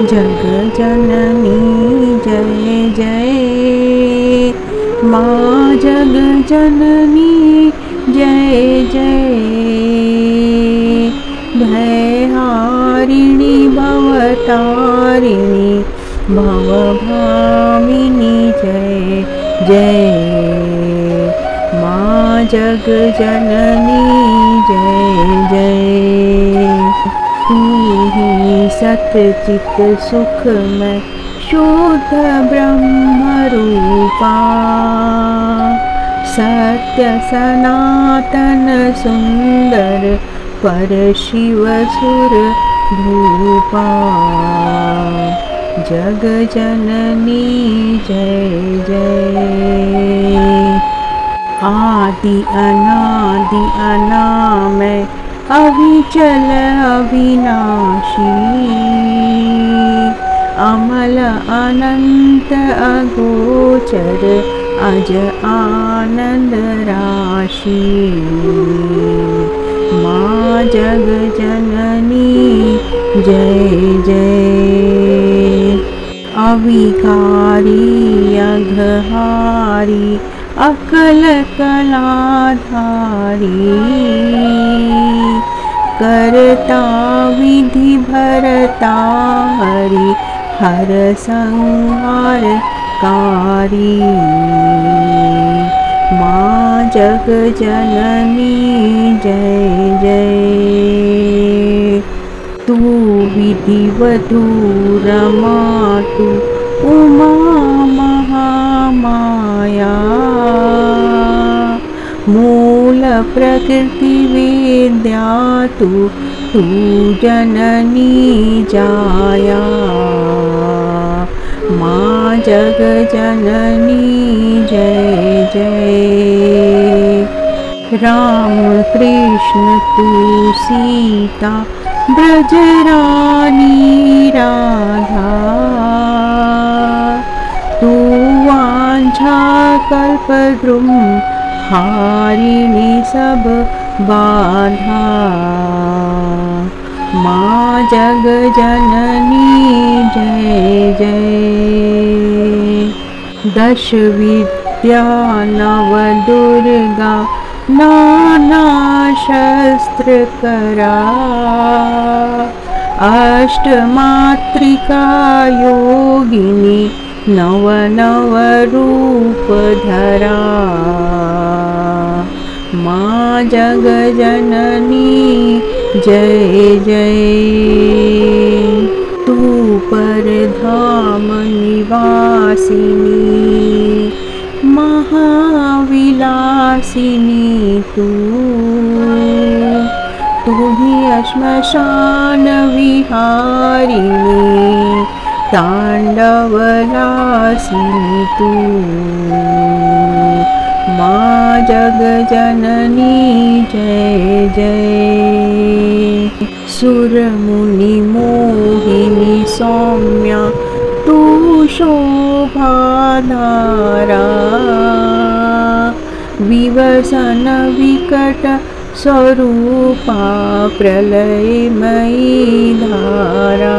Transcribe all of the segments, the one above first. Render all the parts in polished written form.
जग जननी जय जय, माँ जग जननी जय जय। भयहारिणी भवतारिणी भवभामिनी जय जय, माँ जग जननी जय जय। तू ही सतचित सुखमय शुद्ध ब्रह्म रूपा, सत्य सनातन सुंदर पर शिव सुर भूपा। जग जननी जय जय, आदि अनादि अनामय अविचल अविनाशी, अमल अनंत अगोचर अज आनंद राशि। माँ जग जननी जय जय, अविकारी अघहारी अकल कलाधारी, करता विधि भरता हरि हर संहार कारी। माँ जग जननी जय जय, तू विधिवधू रमा तू उमा महामाया, मूल प्रकृति विद्या तू जननी जाया। माँ जग जननी जय जय, राम कृष्ण तू सीता ब्रज रानी राधा, तू वांछा कल्पद्रुम हारिणी सब बाधा। माँ जग जननी जय जय, दश विद्या नव दुर्गा नाना शस्त्र करा, अष्ट मातृका योगिनी नव नव रूप धरा। माँ जग जननी जय जय, तू परधाम निवासिनी महाविलासिनी तू ही श्मशान विहारिणी तांडवलासिनी तू। माँ जग जननी जय जय, सुर मुनि मोहिनी सौम्या तू शोभा धारा, विवसन विकट स्वरूपा प्रलयमयी धारा।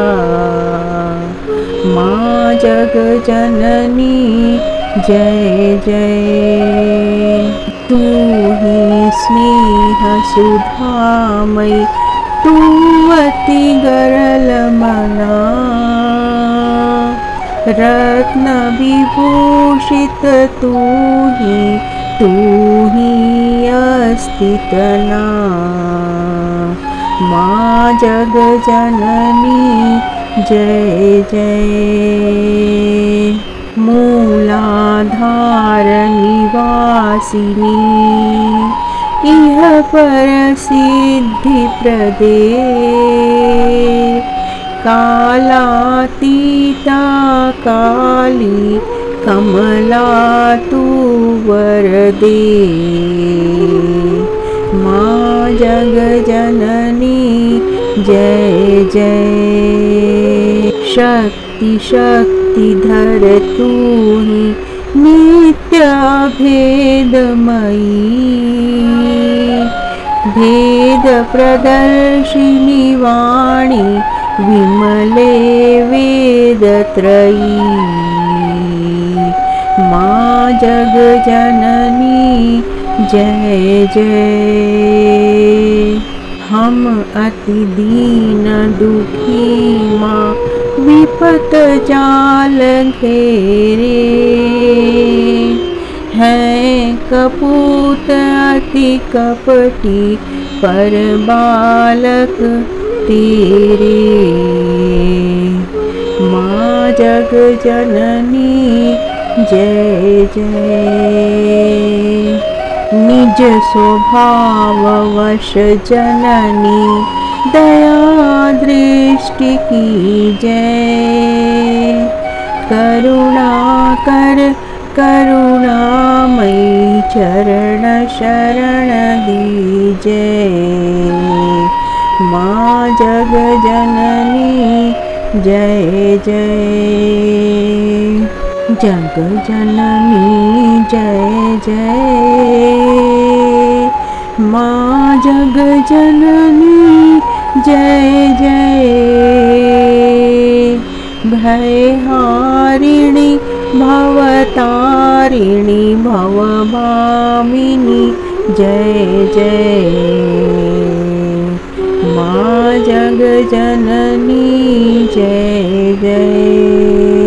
माँ जग जननी जय जय, तू ही स्नेह सुधामयी तू अति गरल मना, रत्न विभूषित तू ही अस्तित्वना। माँ जग जननी जय जय, मूलाधार निवासिनी इह पर सिद्धि प्रदे, कालातीता काली कमला तू वरदे। माँ जग जननी जय जय, शक्ति शक्तिधर तू ही नित्य भेदमयी, भेद प्रदर्शिनी वाणी विमले वेदत्रयी माँ जगजननी जय जय। हम अति दीन दुखी माँ विपत जाल घेरे, हैं कपूत अति कपटी पर बालक तेरे। माँ जग जननी जय जय। निज स्वभाव वश जननी दया दृष्टि की जय। करुणा कर करुणामयी चरण शरण दीजे। माँ जग जननी जय जय। जग जननी जय जय। माँ जग जननी जय जय। भयहारिणी भवतारिणी भवभामिनी जय जय। माँ जग जननी जय जय।